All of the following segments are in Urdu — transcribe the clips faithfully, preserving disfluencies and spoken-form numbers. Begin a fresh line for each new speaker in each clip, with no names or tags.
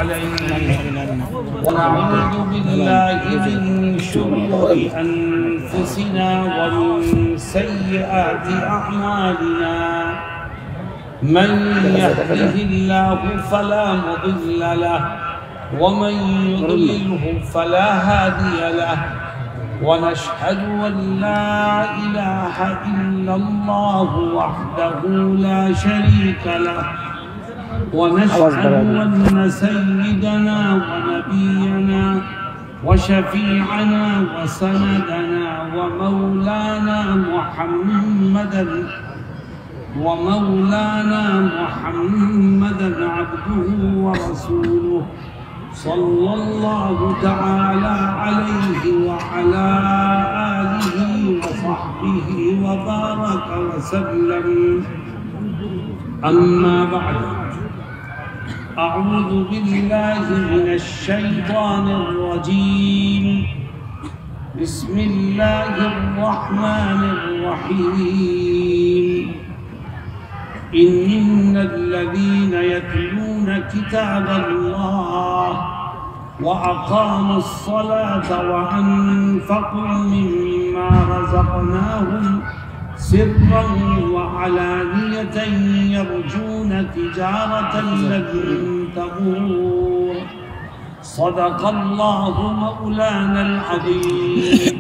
عليه ونعوذ بالله من شرور أنفسنا ومن سيئات أعمالنا من يهده الله فلا مضل له ومن يضلله فلا هادي له ونشهد أن لا إله إلا الله وحده لا شريك له ونشهد أن سيدنا ونبينا وشفيعنا وسندنا ومولانا محمدا ومولانا محمدا عبده ورسوله صلى الله تعالى عليه وعلى آله وصحبه وبارك وسلم. أما بعد، أعوذ بالله من الشيطان الرجيم. بسم الله الرحمن الرحيم. إن الذين يتلون كتاب الله وأقاموا الصلاة وأنفقوا مما رزقناهم سرا وعلانية يرجون تجارة لن تبور صدق الله مولانا العظيم.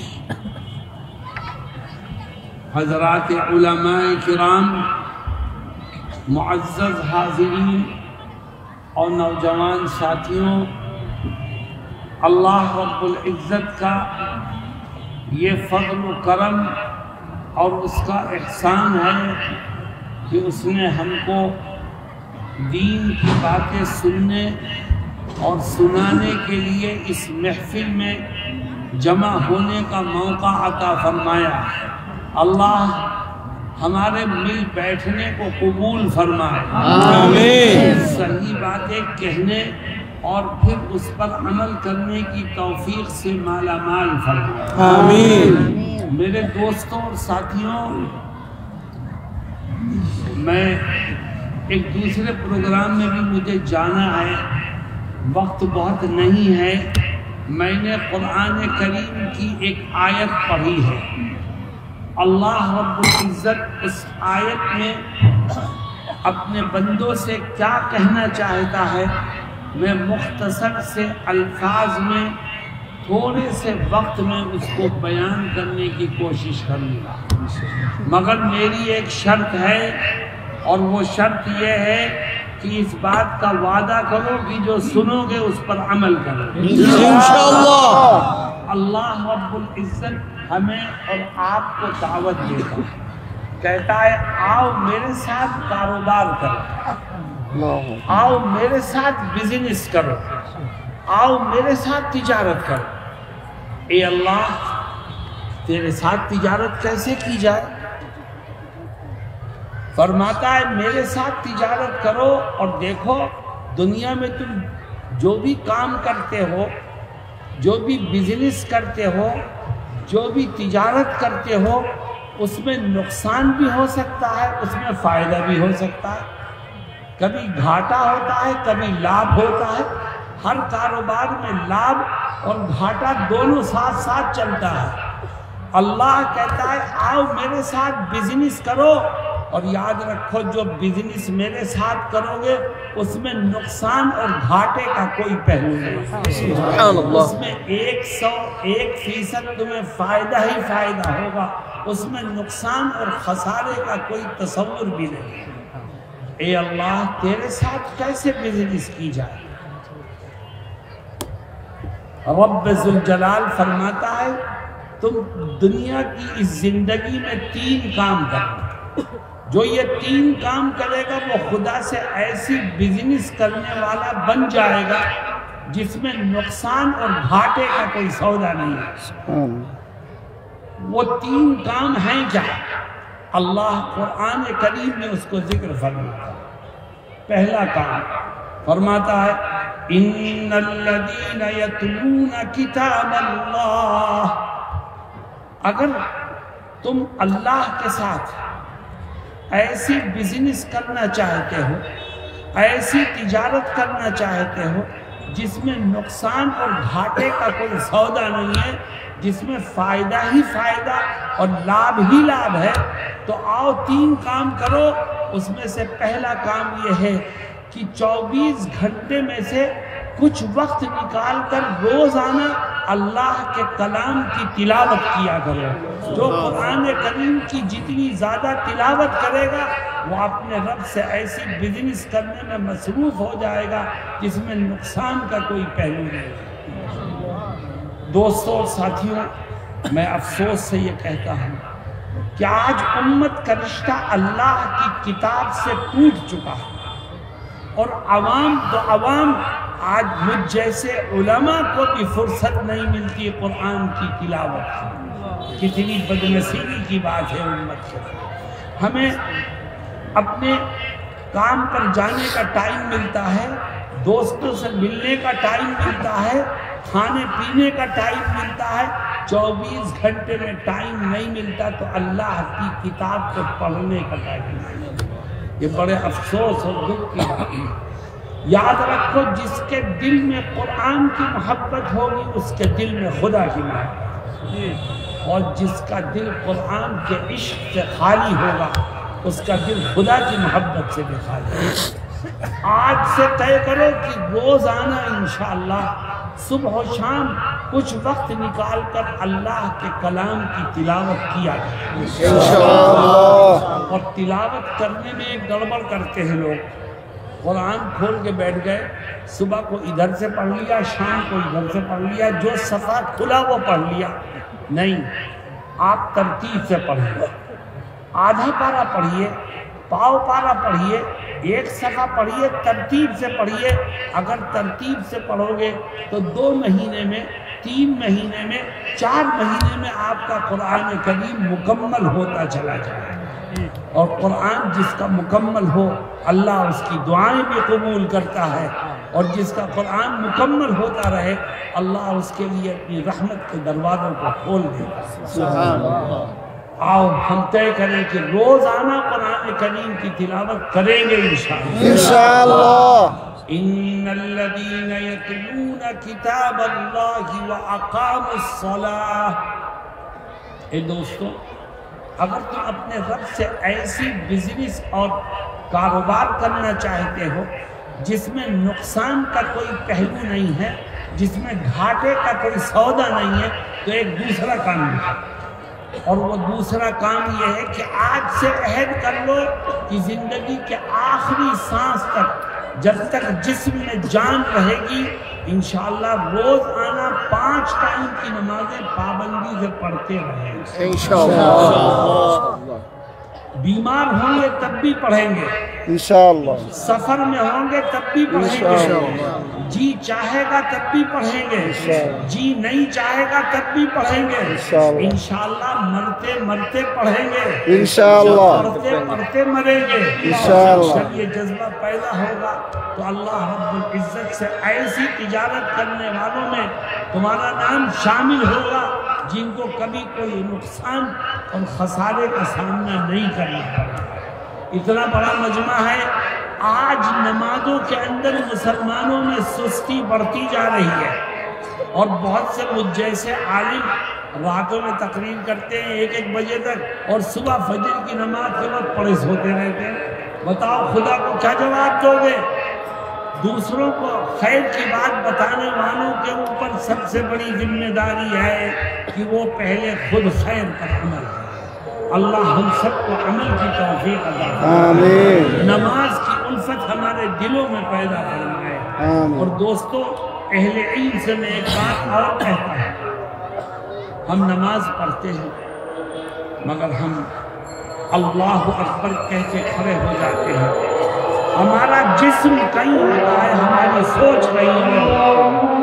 حضرات علماء کرام، معزز حاضرین اور نوجوان ساتھیوں، اللہ رب العزت کا یہ فضل و کرم اور اس کا احسان ہے کہ اس نے ہم کو دین کی باتیں سننے اور سنانے کے لیے اس محفل میں جمع ہونے کا موقع عطا فرمایا. اللہ ہمارے مل بیٹھنے کو قبول فرمائے، آمین. صحیح باتیں کہنے اور پھر اس پر عمل کرنے کی توفیق سے مالا مال فرمائے، آمین. میرے دوستوں اور ساتھیوں، میں ایک دوسرے پروگرام میں بھی مجھے جانا ہے، وقت بہت نہیں ہے. میں نے قرآن کریم کی ایک آیت پڑھی ہے. اللہ رب العزت اس آیت میں اپنے بندوں سے کیا کہنا چاہتا ہے، میں مختصر سے الفاظ میں تھوڑے سے وقت میں اس کو بیان کرنے کی کوشش کروں گا، مگر میری ایک شرط ہے، اور وہ شرط یہ ہے کہ اس بات کا وعدہ کرو کہ جو سنو گے اس پر عمل کرو انشاءاللہ. اللہ رب العزت ہمیں اور آپ کو دعوت دیتا ہے، کہتا ہے آؤ میرے ساتھ کاروبار کرو، آؤ میرے ساتھ بزنس کرو، آؤ میرے ساتھ تجارت کرو. اے اللہ، تیرے ساتھ تجارت کیسے کی جائے؟ فرماتا ہے میرے ساتھ تجارت کرو، اور دیکھو دنیا میں تم جو بھی کام کرتے ہو، جو بھی بزنس کرتے ہو، جو بھی تجارت کرتے ہو، اس میں نقصان بھی ہو سکتا ہے، اس میں فائدہ بھی ہو سکتا ہے. کبھی گھاٹا ہوتا ہے، کبھی لابھ ہوتا ہے. ہر کاروبار میں لابھ اور گھاٹا دونوں ساتھ ساتھ چلتا ہے. اللہ کہتا ہے آؤ میرے ساتھ بزنس کرو، اور یاد رکھو جو بزنس میرے ساتھ کرو گے اس میں نقصان اور گھاٹے کا کوئی پہلو نہیں، اس میں ایک سو ایک فیصد تمہیں فائدہ ہی فائدہ ہوگا، اس میں نقصان اور خسارے کا کوئی تصور بھی نہیں. اے اللہ، تیرے ساتھ کیسے بزنس کی جائے؟ رب ذوالجلال فرماتا ہے تم دنیا کی اس زندگی میں تین کام کرو، جو یہ تین کام کرے گا وہ خدا سے ایسی بزنس کرنے والا بن جائے گا جس میں نقصان اور گھاٹے کا کوئی سودا نہیں ہے. وہ تین کام ہیں کیا؟ اللہ قرآن کریم میں اس کو ذکر فرماتا ہے. پہلا کام فرماتا ہے ان الذین یتلون کتاب اللہ. اگر تم اللہ کے ساتھ ایسی بزنس کرنا چاہتے ہو ایسی تجارت کرنا چاہتے ہو جس میں نقصان اور گھاٹے کا کوئی سودا نہیں ہے، جس میں فائدہ ہی فائدہ اور لابھ ہی لابھ ہے، تو آؤ تین کام کرو۔ اس میں سے پہلا کام یہ ہے کہ چوبیس گھنٹے میں سے کچھ وقت نکال کر روزانہ اللہ کے کلام کی تلاوت کیا کرو۔ جو قرآن کریم کی جتنی زیادہ تلاوت کرے گا وہ اپنے رب سے ایسی بزنس کرنے میں مصروف ہو جائے گا جس میں نقصان کا کوئی پہلو نہیں۔ دوستوں اور ساتھیوں، میں افسوس سے یہ کہتا ہوں کہ آج امت کا رشتہ اللہ کی کتاب سے ٹوٹ چکا ہے، اور عوام تو عوام آج مجھ جیسے علماء کو بھی فرصت نہیں ملتی قرآن کی تلاوت کی۔ کتنی بدنصیبی کی بات ہے امت کے۔ ہمیں اپنے کام پر جانے کا ٹائم ملتا ہے، دوستوں سے ملنے کا ٹائم ملتا ہے، کھانے پینے کا ٹائم ملتا ہے، چوبیس گھنٹے میں ٹائم نہیں ملتا تو اللہ کی کتاب کو پڑھنے کا ٹائم نہیں ملتا۔ یہ بڑے افسوس اور دکھ کی بات ہے۔ یاد رکھو، جس کے دل میں قرآن کی محبت ہوگی اس کے دل میں خدا کی محبت، اور جس کا دل قرآن کے عشق سے خالی ہوگا اس کا دل خدا کی محبت سے بھی خالی ہوگا۔ آج سے طے کرو کہ روزانہ انشاءاللہ صبح و شام کچھ وقت نکال کر اللہ کے کلام کی تلاوت کیا جائے۔ اور تلاوت کرنے میں ایک گڑبڑ کرتے ہیں لوگ، قرآن کھول کے بیٹھ گئے، صبح کو ادھر سے پڑھ لیا، شام کو ادھر سے پڑھ لیا، جو صفحہ کھلا وہ پڑھ لیا۔ نہیں، آپ ترتیب سے پڑھیے، آدھا پارہ پڑھیے، پاؤ پارہ پڑھیے، ایک صفحہ پڑھیے، ترتیب سے پڑھیے۔ اگر ترتیب سے پڑھو گے تو دو مہینے میں، تین مہینے میں، چار مہینے میں آپ کا قرآن کریم مکمل ہوتا چلا جائے۔ اور قرآن جس کا مکمل ہو اللہ اس کی دعائیں بھی قبول کرتا ہے، اور جس کا قرآن مکمل ہوتا رہے اللہ اس کے لیے اپنی رحمت کے دروازوں کو کھول دے گا۔ آؤ ہم طے کریں کہ روزانہ قرآن کریم کی تلاوت کریں گے انشاءاللہ۔
انشاءاللہ۔
ان الذين يتلون کتاب اللہ واقاموا الصلاة۔ اے دوستو، اگر تم اپنے رب سے ایسی بزنس اور کاروبار کرنا چاہتے ہو جس میں نقصان کا کوئی پہلو نہیں ہے، جس میں گھاٹے کا کوئی سودا نہیں ہے، تو ایک دوسرا کام ہے، اور وہ دوسرا کام یہ ہے کہ آج سے عہد کر لو کہ زندگی کے آخری سانس تک، جب تک جسم میں جان رہے گی، انشاءاللہ روز آنا پانچ ٹائم کی نمازیں پابندی سے پڑھتے رہیں۔
انشاءاللہ۔
بیمار ہوں گے تب بھی پڑھیں گے،
انشاءاللہ۔
سفر میں ہوں گے تب بھی پڑھیں گے، جی چاہے گا تب بھی پڑھیں گے، جی نہیں چاہے گا تب بھی پڑھیں گے، انشاءاللہ مرتے مرتے پڑھیں گے،
انشاءاللہ
پڑھتے پڑھتے مریں گے۔
انشاءاللہ۔
جب یہ جذبہ پیدا ہوگا تو اللہ رب العزت سے ایسی تجارت کرنے والوں میں تمہارا نام شامل ہوگا جن کو کبھی کوئی نقصان اور خسارے کا سامنا نہیں کرنا پڑا۔ اتنا بڑا مجمع ہے، آج نمازوں کے اندر مسلمانوں میں سستی بڑھتی جا رہی ہے، اور بہت سے مجھ جیسے عالم راتوں میں تقریر کرتے ہیں ایک ایک بجے تک، اور صبح فجر کی نماز کے وقت پڑے سوتے رہتے ہیں۔ بتاؤ خدا کو کیا جواب دو گے؟ دوسروں کو خیر کی بات بتانے والوں کے اوپر سب سے بڑی ذمہ داری ہے کہ وہ پہلے خود خیر پر عمل کریں۔ اللہ ہم سب کو عمل کی توفیق عطا فرمائے، نماز کی الفت ہمارے دلوں میں پیدا فرمائے۔ اور دوستو، اہل علم سے میں ایک بات اور کہتا ہوں، ہم نماز پڑھتے ہیں مگر ہم اللہ اکبر کہہ کے کھڑے ہو جاتے ہیں، ہمارا جسم کہیں ہوتا ہے، ہماری سوچ نہیں ہے۔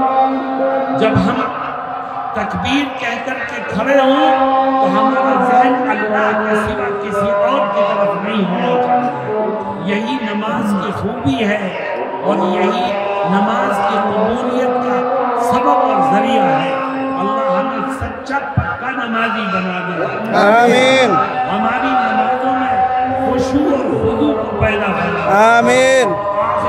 جب ہم تکبیر کہہ کر کے کھڑے ہوں تو ہمارا ذہن اللہ کے سوا کسی اور کی طرف نہیں ہونا چاہیے۔ یہی نماز کی خوبی ہے، اور یہی نماز کی قبولیت کا سبب اور ذریعہ ہے۔ اللہ ہمیں سچا پکا نمازی بنا دے،
آمین۔
ہماری نمازوں میں خشوع اور خضوع کو پیدا کرے،
آمین۔
آخر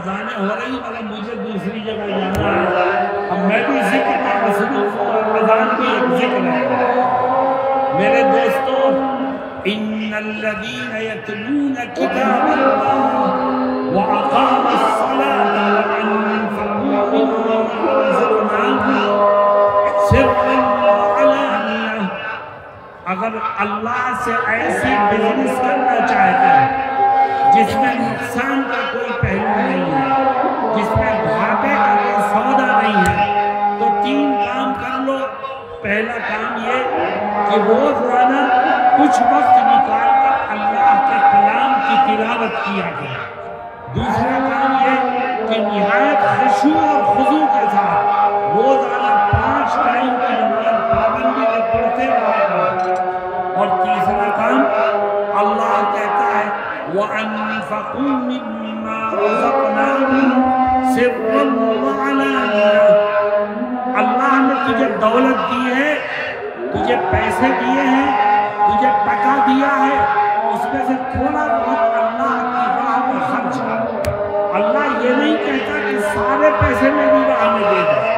اذانیں ہو رہی مگر مجھے دوسری جگہ جانا ہے، اب میں بھی ذکر میں مصروف ہوں اور اذان بھی ایک ذکر ہے۔ میرے دوستو، ان الذین یتلون کتاب اللہ وَأَقَامَ الصَّلَاةَ وَأَنفَقُوا مِمَّا رَزَقْنَاهُمْ سِرًّا وَعَلَانِيَةً، اگر اللہ سے ایسی بزنس کرنا چاہتے ہیں جس میں نقصان کا کوئی پہلو نہیں ہے، جس میں گھاٹے کا کوئی سودا نہیں ہے، تو تین کام کر لو۔ پہلا کام یہ کہ روزانہ کچھ وقت نکال کر اللہ کے کلام کی تلاوت کیا کرے۔ دوسرا کام یہ کہ نہایت خشوع اور خضوع کے ساتھ روزانہ پانچ ٹائم کی نماز پابندی سے پڑھتے رہا۔ اور تیسرا کام، اللہ کہتا ہے وَأَنفَقُوا مِمَّا رَزَقْنَاهُمْ سِرًّا وَعَلَانِيَةً، اللہ نے تجھے دولت دی ہے، تجھے پیسے دیے ہیں، تجھے ٹکا دیا ہے، اس میں سے تھوڑا بہت اللہ کی راہ میں خرچ کر۔ اللہ یہ نہیں کہتا کہ سارے پیسے میری راہ میں دے دے۔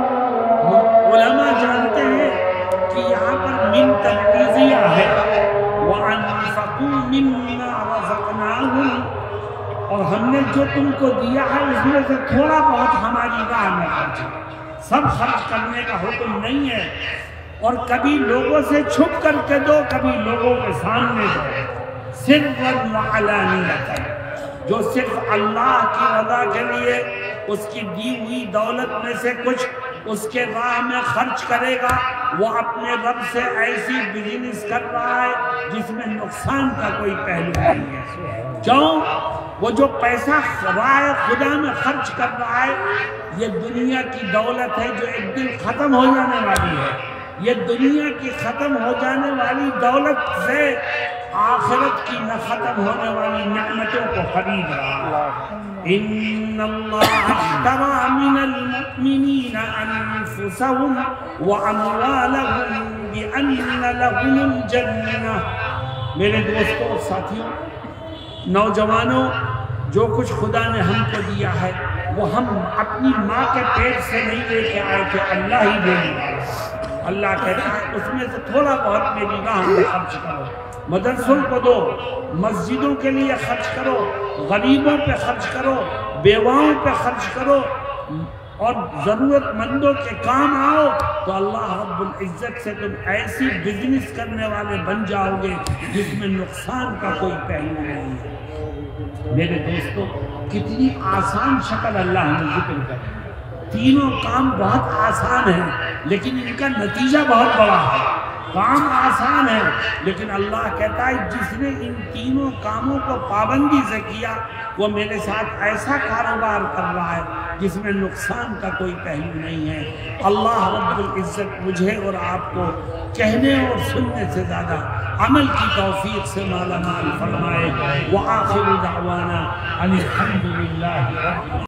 علماء جانتے ہیں کہ یہاں پر من تبعیضیہ ہے، وَأَنفَقُوا مِمَّا رَزَقْنَاهُمْ، اور ہم نے جو تم کو دیا ہے اس میں سے تھوڑا بہت ہماری راہ میں خرچ کرو۔ سب خرچ کرنے کا حکم نہیں ہے، اور کبھی لوگوں سے چھپ کر کے دو، کبھی لوگوں کے سامنے دو۔ سرًا وعلانیۃ، جو صرف اللہ کی رضا کے لیے اس کی دی ہوئی دولت میں سے کچھ اس کے راہ میں خرچ کرے گا، وہ اپنے رب سے ایسی بزنس کر رہا ہے جس میں نقصان کا کوئی پہلو نہیں ہے۔ کیوں؟ وہ جو پیسہ راہ خدا میں خرچ کر رہا ہے، یہ دنیا کی دولت ہے جو ایک دن ختم ہو جانے والی ہے۔ یہ دنیا کی ختم ہو جانے والی دولت سے آخرت کی نہ ختم ہونے والی نعمتوں کو خرید رہا ہے۔ ان اللہ اشتری من المؤمنین انفسهم واموالهم بان لهم الجنہ۔ میرے دوستوں اور ساتھیوں، نوجوانوں، جو کچھ خدا نے ہم کو دیا ہے وہ ہم اپنی ماں کے پیٹ سے نہیں لے کے آئے تھے، اللہ ہی دے دیا۔ اللہ کہتا ہے اس میں سے تھوڑا بہت میری راہ میں خرچ کرو، مدرسوں کو دو، مسجدوں کے لیے خرچ کرو، غریبوں پہ خرچ کرو، بیواؤں پہ خرچ کرو، اور ضرورت مندوں کے کام آؤ، تو اللہ رب العزت سے تم ایسی بزنس کرنے والے بن جاؤ گے جس میں نقصان کا کوئی پہلو نہیں ہے۔ میرے دوستو، کتنی آسان شکل اللہ نے ذکر کر، تینوں کام بہت آسان ہیں لیکن ان کا نتیجہ بہت بڑا ہے۔ کام آسان ہے لیکن اللہ کہتا ہے جس نے ان تینوں کاموں کو پابندی سے کیا وہ میرے ساتھ ایسا کاروبار کر رہا ہے جس میں نقصان کا کوئی پہلو نہیں ہے۔ اللہ رب العزت مجھے اور آپ کو کہنے اور سننے سے زیادہ عمل کی توفیق سے مالا مال فرمائے۔ وآخر دعوانا ان الحمد للہ۔